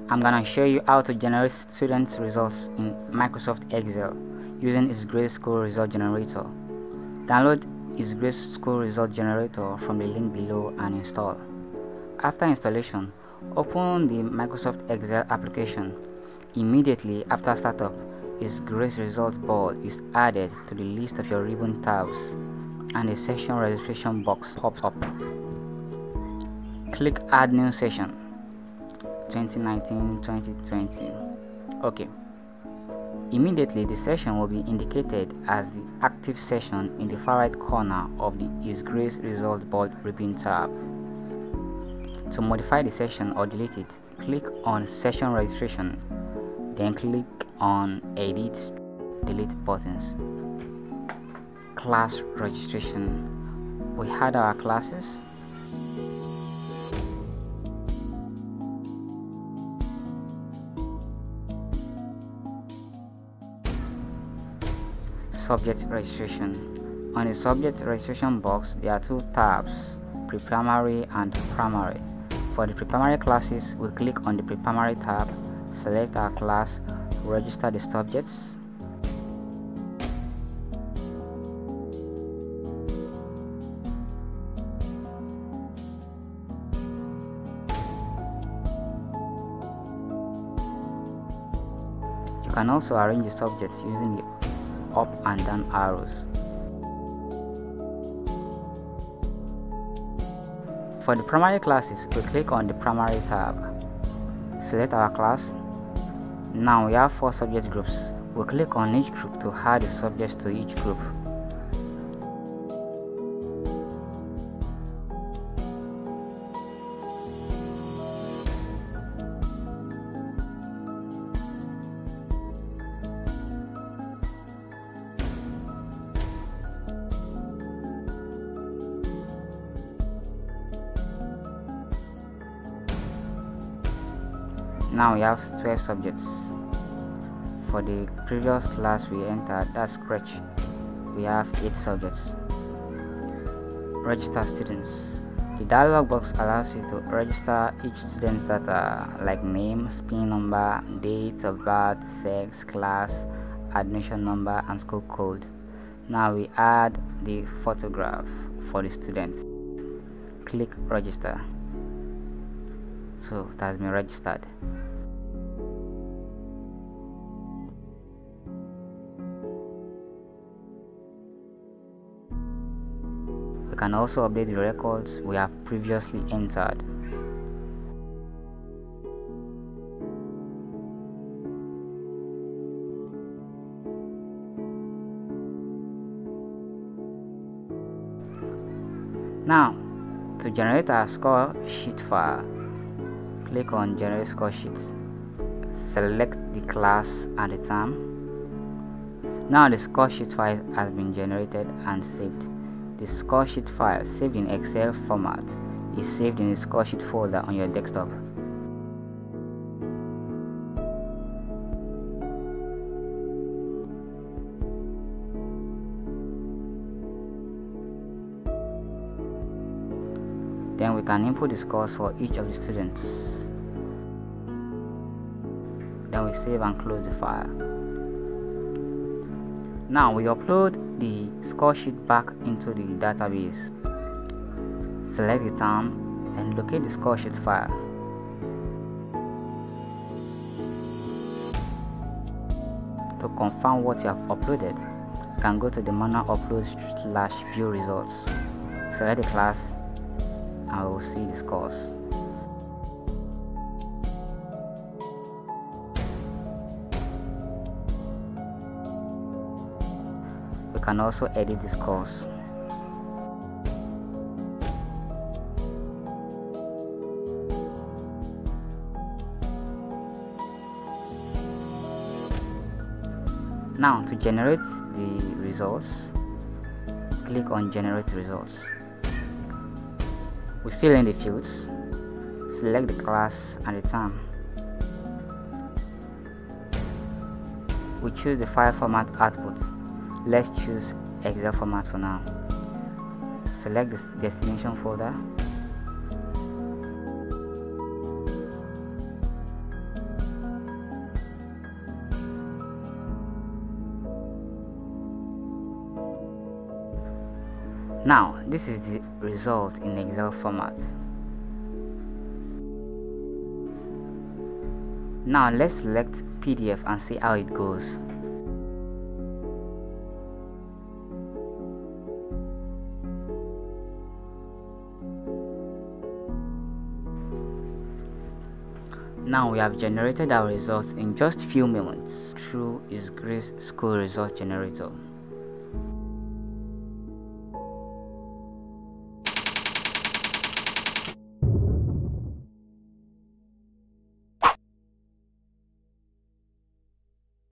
I'm gonna show you how to generate students' results in Microsoft Excel using HisGrace School Result Generator. Download HisGrace School Result Generator from the link below and install. After installation, open the Microsoft Excel application. Immediately after startup, HisGrace Results board is added to the list of your ribbon tabs and a session registration box pops up. Click Add New Session 2019-2020. OK. Immediately the session will be indicated as the active session in the far right corner of the HisGrace Results board ribbon tab. To modify the session or delete it, click on Session Registration, then click on Edit Delete buttons. Class registration. We had our classes. Subject registration. On the subject registration box, there are two tabs, pre-primary and primary. For the pre-primary classes, we click on the pre-primary tab, select our class, register the subjects. You can also arrange the subjects using the up and down arrows. For the primary classes, we click on the primary tab, select our class. Now we have 4 subject groups. We click on each group to add the subjects to each group. Now we have 12 subjects. For the previous class we entered, that's Scratch, we have 8 subjects. Register students. The dialog box allows you to register each student's data like name, PIN number, date of birth, sex, class, admission number, and school code. Now we add the photograph for the student. Click register. So it has been registered. We can also update the records we have previously entered. Now, to generate our score sheet file, click on Generate Score Sheet. Select the class and the term. Now the score sheet file has been generated and saved. The score sheet file saved in Excel format is saved in the score sheet folder on your desktop. Then we can input the scores for each of the students. Then we save and close the file. Now we upload the score sheet back into the database. Select the term and locate the score sheet file. To confirm what you have uploaded, you can go to the manual upload/view results. Select the class and we will see the scores. We can also edit the scores. Now to generate the results, click on Generate Results. We fill in the fields, select the class and the term. We choose the file format output. Let's choose Excel format for now. Select the destination folder. Now, this is the result in Excel format. Now let's select PDF and see how it goes. Now we have generated our results in just few moments through HisGrace School Result Generator.